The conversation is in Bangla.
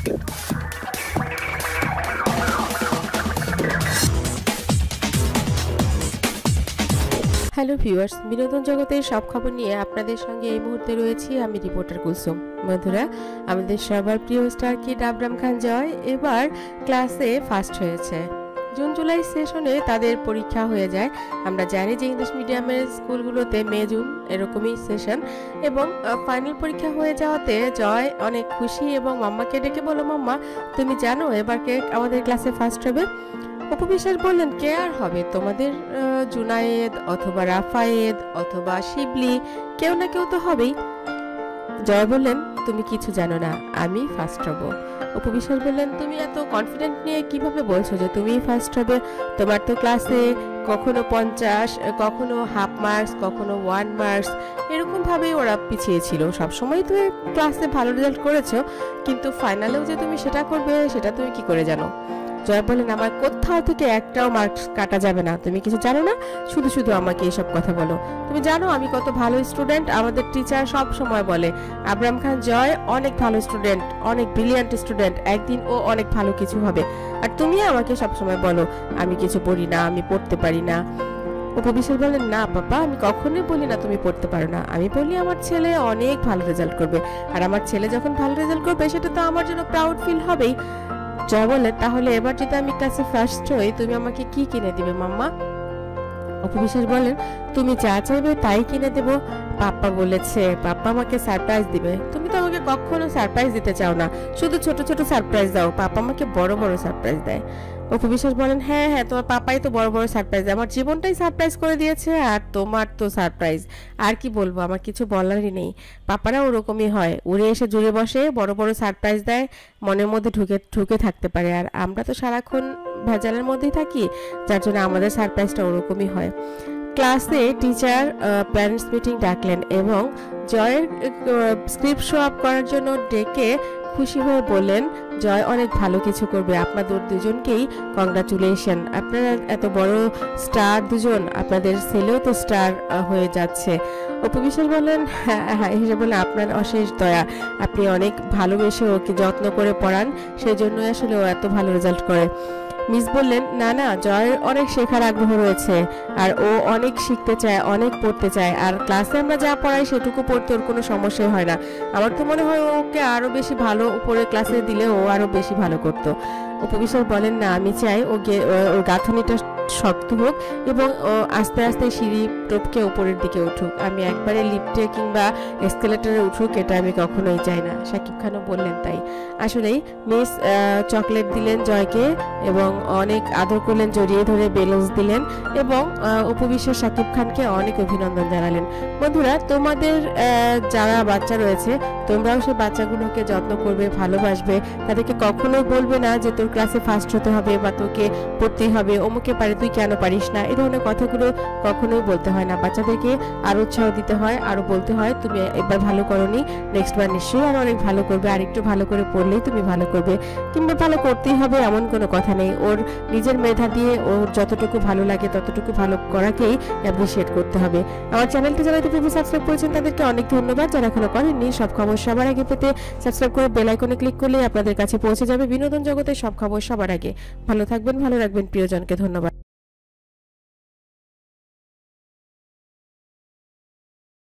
হ্যালো ভিউয়ার্স, বিনোদন জগতের সব খবর নিয়ে আপনাদের সঙ্গে এই মুহূর্তে রয়েছি আমি রিপোর্টার কুলসুম। বন্ধুরা, আমাদের সবার প্রিয় স্টার কিড আবরাম খান জয় এবার ক্লাসে ফার্স্ট হয়েছে। জুন জুলাই সেশনে তাদের পরীক্ষা হয়ে যায়। আমরা জানি যে ইংলিশ মিডিয়ামের স্কুলগুলোতে মে জুন এরকমই সেশন, এবং ফাইনাল পরীক্ষা হয়ে যাওয়াতে জয় অনেক খুশি এবং মাম্মাকে ডেকে বলো, মাম্মা তুমি জানো এবার কে আমাদের ক্লাসে ফার্স্ট হবে? অপু বিশ্বাস বললেন, কে আর হবে, তোমাদের জুনায়েদ অথবা রাফায়েদ অথবা শিবলি, কেউ না কেউ তো হবেই। জয় বললেন, তুমি কিছু জানো না, আমি ফার্স্ট হব। অপু বিশ্বাস বললেন, তুমি এত কনফিডেন্ট নিয়ে কিভাবে বলছো যে তুমি ফার্স্ট হবে? তোমার তো ক্লাসে কখনো 50, কখনো হাফ মার্কস, কখনো 1 মার্কস, এরকম ভাবেই ওরা পিছিয়ে ছিল। সবসময় তুমি ক্লাসে ভালো রেজাল্ট করেছো, কিন্তু ফাইনালেও যে তুমি সেটা করবে সেটা তুমি কি করে জানো? জয় বলেন, আমার কোথাও থেকে একটাও মার্কস কাটা যাবে না, তুমি কিছু জানো না, শুধু শুধু আমাকে এইসব কথা বলো। তুমি জানো আমি কত ভালো স্টুডেন্ট, আমাদের টিচার সব সময় বলে আবরাম খান জয় অনেক ভালো স্টুডেন্ট, অনেক ব্রিলিয়ান্ট স্টুডেন্ট, একদিন ও অনেক ভালো কিছু হবে। আর তুমি আমাকে সব সময় বলো আমি কিছু পড়ি না, আমি পড়তে পারি না। অপু বিশ্বাস বলেন, না পাপা, আমি কখনোই বলি না তুমি পড়তে পারো না, আমি বলি আমার ছেলে অনেক ভালো রেজাল্ট করবে, আর আমার ছেলে যখন ভালো রেজাল্ট করবে সেটা তো আমার জন্য প্রাউড ফিল হবেই। জয় বলে, তাহলে এবার যদি আমি ক্লাসে ফার্স্ট হই তুমি আমাকে কি কিনে দিবে মাম্মা? অপু বিশ্বাস বলেন, তুমি যা চাইবে তাই কিনে দেব। পাপ্পা বলেছে পাপ্পা আমাকে সারপ্রাইজ দিবে। তুমি তো আমাকে কখনো সারপ্রাইজ দিতে চাও না, শুধু ছোট ছোট সারপ্রাইজ দাও, পাপ্পা আমাকে বড় বড় সারপ্রাইজ দেয়। অপু বিশ্বাস বলেন, হ্যাঁ হ্যাঁ, তোমার পাপাই তো বড় বড় সারপ্রাইজ, আমার জীবনটাই সারপ্রাইজ করে দিয়েছে, আর তোমার তো সারপ্রাইজ। আর কি বলবো, আমার কিছু বলারই নেই। পাপারা ওরকমই হয়, উড়ে এসে জুড়ে বসে, বড় বড় সারপ্রাইজ দেয়, মনের মধ্যে ঢুকে ঢুকে থাকতে পারে, আর আমরা তো সারাক্ষণ ভেজালের মধ্যেই থাকি, যার জন্য আমাদের সারপ্রাইজটা ওরকমই হয়। ক্লাসে টিচার প্যারেন্টস মিটিং ডাকলেন এবং জয়ের স্ক্রিপ্ট শো আপ করার জন্য ডেকে খুশি হয়ে বললেন, জয় অনেক ভালো কিছু করবে, আপনাদের দুজনকেই কংগ্রাচুলেশন, আপনারা এত বড় স্টার দুজন, আপনাদের ছেলেও তো স্টার হয়ে যাচ্ছে। অপু বিশ্বাস বললেন, হ্যাঁ হিসেবে বলে আপনার অশেষ দয়া, আপনি অনেক ভালোবেসে ওকে যত্ন করে পড়ান, সেই জন্যই আসলে ও এত ভালো রেজাল্ট করে। মিস বললেন, না না, জয়ের অনেক শেখার আগ্রহ রয়েছে, আর ও অনেক শিখতে চায়, অনেক পড়তে চায়, আর ক্লাসে আমরা যা পড়াই সেটুকু পড়তে ওর কোনো সমস্যাই হয় না। আমার তো মনে হয় ওকে আরো বেশি ভালো উপরে ক্লাসে দিলে ও আরো বেশি ভালো করতো। অপু বিশ্বাস বলেন, না, আমি চাই ওর গাঁথনিটা শক্ত হোক এবং আস্তে আস্তে সিঁড়ি টপকে উপরের দিকে উঠুক, আমি একবারে লিফটে কিংবা এসকেলেটরে উঠুক এটা আমি কখনোই চাই না। শাকিব খানও বললেন তাই। আসলেই মিস চকলেট দিলেন জয়কে এবং অনেক আদর করলেন, জড়িয়ে ধরে বেলুন্স দিলেন এবং অপু বিশ্বাস শাকিব খানকে অনেক অভিনন্দন জানালেন। বন্ধুরা, তোমাদের যারা বাচ্চা রয়েছে তোমরাও সেই বাচ্চাগুলোকে যত্ন করবে, ভালোবাসবে, তাদেরকে কখনোই বলবে না যে তোর ক্লাসে ফার্স্ট হতে হবে বা তোকে পড়তেই হবে, অমুকে পারে তুই কেন পারিস না, এই ধরনের কথাগুলো কখনোই বলতে হয় না। বাচ্চাদেরকে আরো উৎসাহ দিতে হয়, আরো বলতে হয় তুমি এবার ভালো করোনি, নেক্সট বার নিশ্চয়ই আরো অনেক ভালো করবে, আর একটু ভালো করে পড়লেই তুমি ভালো করবে, কিংবা ভালো করতেই হবে এমন কোনো কথা নেই। ওর নিজের মেধা দিয়ে ওর যতটুকু ভালো লাগে ততটুকু ভালো করাকেই অ্যাপ্রিশিয়েট করতে হবে। আমার চ্যানেলটি যারা ইতিপূর্বে সাবস্ক্রাইব করেছেন তাদেরকে অনেক ধন্যবাদ, যারা এখনো করেননি সব খবর সবার আগে পেতে সাবস্ক্রাইব করে বেল আইকনে ক্লিক করলে আপনাদের কাছে পৌঁছে যাবে বিনোদন জগতের সব খবর সবার আগে। ভালো থাকবেন, ভালো রাখবেন প্রিয়জনকে। ধন্যবাদ।